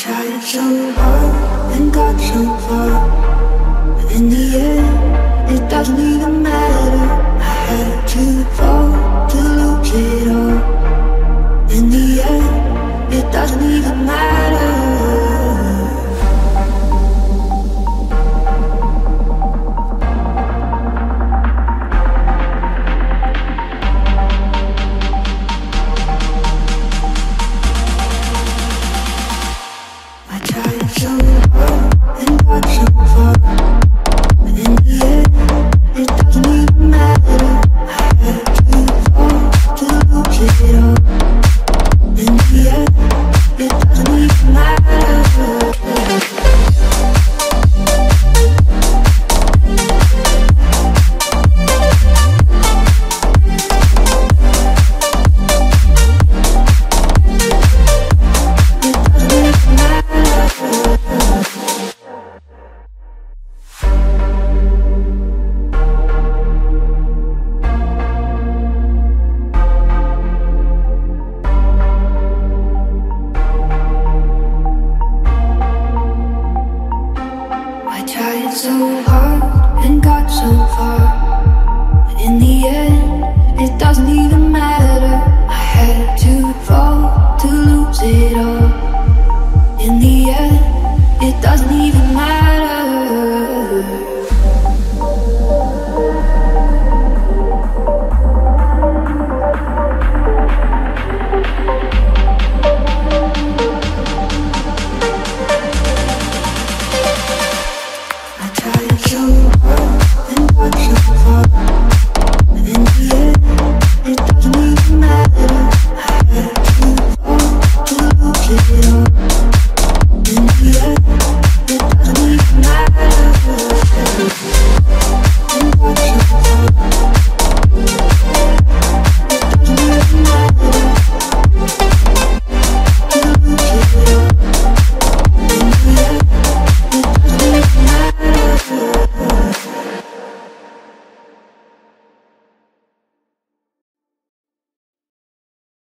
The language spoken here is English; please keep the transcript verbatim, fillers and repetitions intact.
tried so hard and got so far, but in the end, it doesn't even matter. I had to fall to lose it all. In the end, it doesn't even matter. So